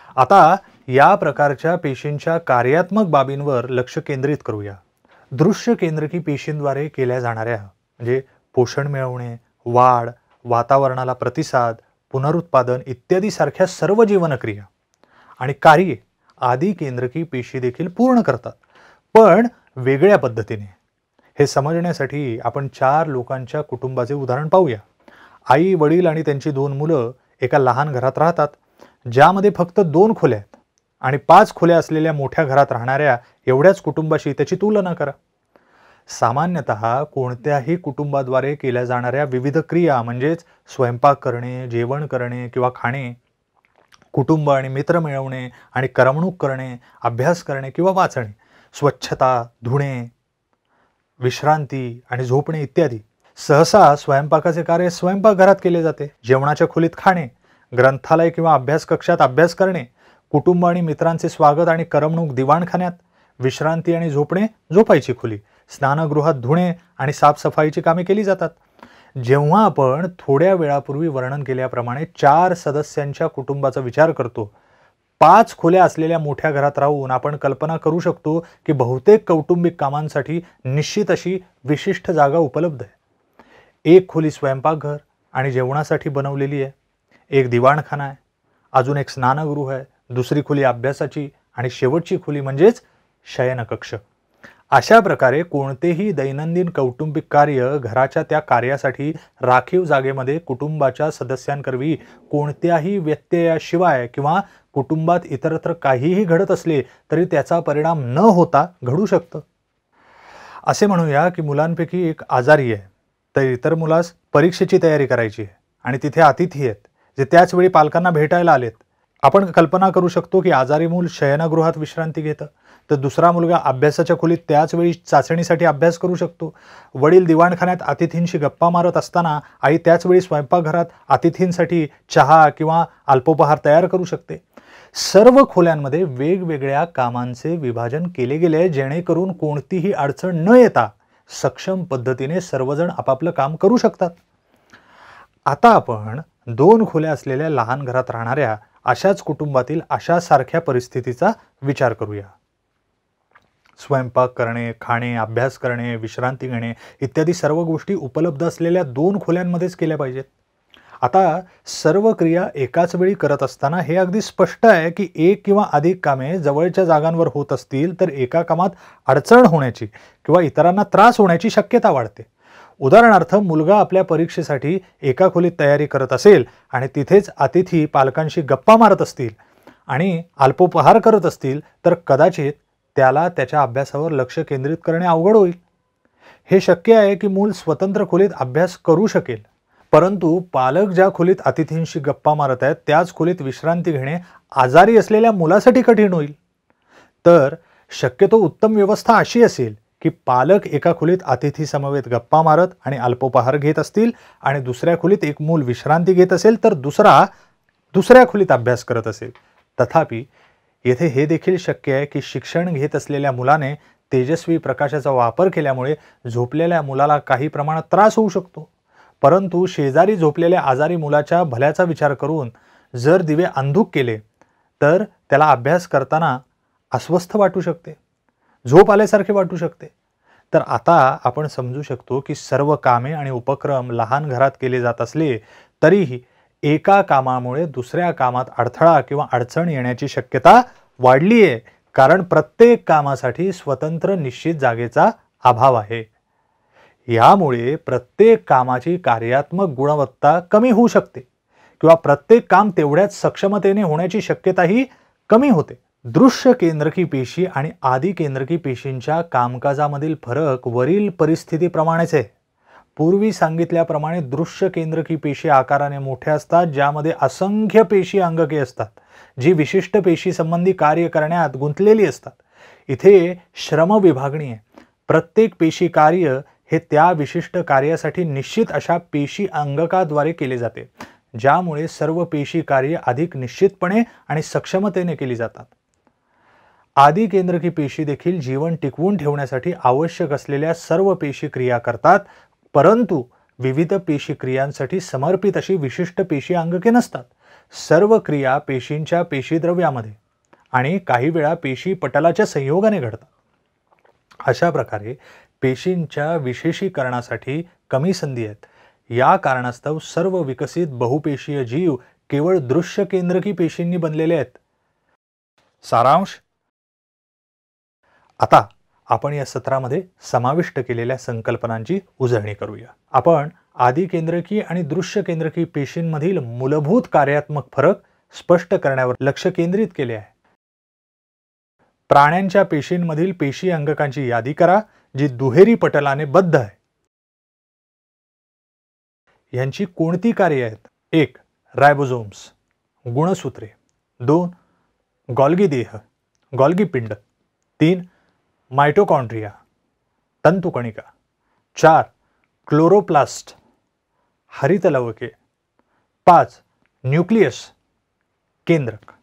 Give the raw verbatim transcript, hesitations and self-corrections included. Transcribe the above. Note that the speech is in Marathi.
आता या प्रकारच्या पेशींच्या कार्यात्मक बाबींवर लक्ष केंद्रित करूया. दृश्य केंद्रकी पेशींद्वारे केल्या जाणाऱ्या म्हणजे पोषण मिळवणे, वाढ, वातावरणाला प्रतिसाद, पुनरुत्पादन इत्यादी सारख्या सर्व जीवनक्रिया आणि कार्ये आदी केंद्रकी पेशी देखील पूर्ण करतात, पण वेगळ्या पद्धतीने. हे समजण्यासाठी आपण चार लोकांच्या कुटुंबाचे उदाहरण पाहूया. आई, वडील आणि त्यांची दोन मुलं एका लहान घरात राहतात, ज्यामध्ये फक्त दोन खोल्या आहेत. आणि पाच खोल्या असलेल्या मोठ्या घरात राहणाऱ्या एवढ्याच कुटुंबाशी त्याची तुलना करा. सामान्यतः कोणत्याही कुटुंबाद्वारे केल्या जाणाऱ्या विविध क्रिया म्हणजेच स्वयंपाक करणे, जेवण करणे किंवा खाणे, कुटुंब आणि मित्र मिळवणे आणि करमणूक करणे, अभ्यास करणे किंवा वाचणे, स्वच्छता, धुणे, विश्रांती आणि झोपणे इत्यादी. सहसा स्वयंपाकाचे कार्य स्वयंपाकघरात केले जाते. जेवणाच्या खोलीत खाणे, ग्रंथालय किंवा अभ्यास कक्षात अभ्यास करणे, कुटुंब आणि मित्रांचे स्वागत आणि करमणूक दिवाणखान्यात, विश्रांती आणि झोपणे झोपायची खोली, स्नानगृहात धुणे आणि साफसफाईची कामे केली जातात. जेव्हा आपण थोड्या वेळापूर्वी वर्णन केल्याप्रमाणे चार सदस्यांच्या कुटुंबाचा विचार करतो, पाच खोल्या असलेल्या मोठ्या घरात राहून आपण कल्पना करू शकतो की बहुतेक कौटुंबिक कामांसाठी निश्चित अशी विशिष्ट जागा उपलब्ध आहे. एक खोली स्वयंपाकघर आणि जेवणासाठी बनवलेली आहे, एक दिवाणखाना आहे, अजून एक स्नानगृह आहे, दुसरी खोली अभ्यासाची आणि शेवटची खोली म्हणजेच शयनकक्ष. अशा प्रकारे कोणतेही दैनंदिन कौटुंबिक कार्य घराच्या त्या कार्यासाठी राखीव जागेमध्ये कुटुंबाच्या सदस्यांकरवी कोणत्याही व्यत्ययाशिवाय किंवा कुटुंबात इतरत्र काहीही घडत असले तरी त्याचा परिणाम न होता घडू शकतं. असे म्हणूया की मुलांपैकी एक आजारी आहे, तर इतर मुलास परीक्षेची तयारी करायची आहे आणि तिथे अतिथी आहेत जे त्याच वेळी पालकांना भेटायला आलेत. आपण कल्पना करू शकतो की आजारी मूल शयनगृहात विश्रांती घेतं, तर दुसरा मुलगा अभ्यासाच्या खोलीत त्याच वेळी चाचणीसाठी अभ्यास करू शकतो. वडील दिवाणखान्यात अतिथींशी गप्पा मारत असताना आई त्याच वेळी स्वयंपाकघरात अतिथींसाठी चहा किंवा अल्पोपहार तयार करू शकते. सर्व खोल्यांमध्ये वेगवेगळ्या कामांचे विभाजन केले गेले जेणेकरून कोणतीही अडचण न येता सक्षम पद्धतीने सर्वजण आपापलं काम करू शकतात. आता आपण दोन खोल्या असलेल्या लहान घरात राहणाऱ्या अशाच कुटुंबातील अशा सारख्या परिस्थितीचा विचार करूया. स्वयंपाक करणे, खाणे, अभ्यास करणे, विश्रांती घेणे इत्यादी सर्व गोष्टी उपलब्ध असलेल्या दोन खोल्यांमध्येच केल्या पाहिजेत. आता सर्व क्रिया एकाच वेळी करत असताना हे अगदी स्पष्ट आहे की एक किंवा अधिक कामे जवळच्या जागांवर होत असतील तर एका कामात अडचण होण्याची किंवा इतरांना त्रास होण्याची शक्यता वाढते. उदाहरणार्थ, मुलगा आपल्या परीक्षेसाठी एका खोलीत तयारी करत असेल आणि तिथेच अतिथी पालकांशी गप्पा मारत असतील आणि अल्पोपहार करत असतील तर कदाचित त्याला त्याच्या अभ्यासावर लक्ष केंद्रित करणे अवघड होईल. हे शक्य आहे की मूल स्वतंत्र खोलीत अभ्यास करू शकेल, परंतु पालक ज्या खोलीत अतिथींशी गप्पा मारत आहेत त्याच खोलीत विश्रांती घेणे आजारी असलेल्या मुलासाठी कठीण होईल. तर शक्यतो उत्तम व्यवस्था अशी असेल की पालक एका खोलीत अतिथी समवेत गप्पा मारत आणि अल्पोपहार घेत असतील आणि दुसऱ्या खोलीत एक मूल विश्रांती घेत असेल तर दुसरा दुसऱ्या खोलीत अभ्यास करत असेल. तथापि येथे हे देखील शक्य आहे की शिक्षण घेत असलेल्या मुलाने तेजस्वी प्रकाशाचा वापर केल्यामुळे झोपलेल्या मुलाला काही प्रमाणात त्रास होऊ शकतो, परंतु शेजारी झोपलेल्या आजारी मुलाच्या भल्याचा विचार करून जर दिवे अंधुक केले तर त्याला अभ्यास करताना अस्वस्थ वाटू शकते, झोप आल्यासारखे वाटू शकते. तर आता आपण समजू शकतो की सर्व कामे आणि उपक्रम लहान घरात केले जात असले तरीही एका कामामुळे दुसऱ्या कामात अडथळा किंवा अडचण येण्याची शक्यता वाढली आहे, कारण प्रत्येक कामासाठी स्वतंत्र निश्चित जागेचा अभाव आहे. यामुळे प्रत्येक कामाची कार्यात्मक गुणवत्ता कमी होऊ शकते किंवा प्रत्येक काम तेवढ्याच सक्षमतेने होण्याची शक्यताही कमी होते. दृश्य केंद्रकी पेशी आणि आदी केंद्रकी पेशींच्या कामकाजामधील फरक वरील परिस्थितीप्रमाणेच आहे. पूर्वी सांगितल्याप्रमाणे दृश्य केंद्रकी पेशी आकाराने मोठ्या असतात, ज्यामध्ये असंख्य पेशी अंगके असतात जी विशिष्ट पेशी संबंधी कार्य करण्यात गुंतलेली असतात. इथे श्रम विभागणी आहे. प्रत्येक पेशी कार्य हे त्या विशिष्ट कार्यासाठी निश्चित अशा पेशी अंगकाद्वारे केले जाते, ज्यामुळे सर्व पेशी कार्य अधिक निश्चितपणे आणि सक्षमतेने केली जातात. आदी केंद्रकी पेशी देखील जीवन टिकवून ठेवण्यासाठी आवश्यक असलेल्या सर्व पेशी क्रिया करतात, परंतु विविध पेशी क्रियांसाठी समर्पित अशी विशिष्ट पेशी अंगके नसतात. सर्व क्रिया पेशींच्या पेशीद्रव्यामध्ये आणि काही वेळा पेशी पटलाच्या संयोगाने घडतात. अशा प्रकारे पेशींच्या विशेषीकरणासाठी कमी संधी आहेत. या कारणास्तव सर्व विकसित बहुपेशीय जीव केवळ दृश्य केंद्रकी पेशींनी बनलेले आहेत. सारांश. आता आपण या सत्रामध्ये समाविष्ट केलेल्या संकल्पनांची उजळणी करूया. आपण आदी केंद्रकी आणि दृश्य केंद्रकी पेशींमधील मूलभूत कार्यात्मक फरक स्पष्ट करण्यावर लक्ष केंद्रित केले आहे. प्राण्यांच्या पेशींमधील पेशी अंगकांची यादी करा जी दुहेरी पटलाने बद्ध आहे. यांची कोणती कार्ये आहेत? एक. रायबोझोम्स गुणसूत्रे. दोन. गॉल्गी देह गॉल्गी पिंड. तीन. मायटोकॉन्ड्रिया तंतुकणिका. चार. क्लोरोप्लास्ट हरितलवके. पाच. न्यूक्लियस केंद्रक.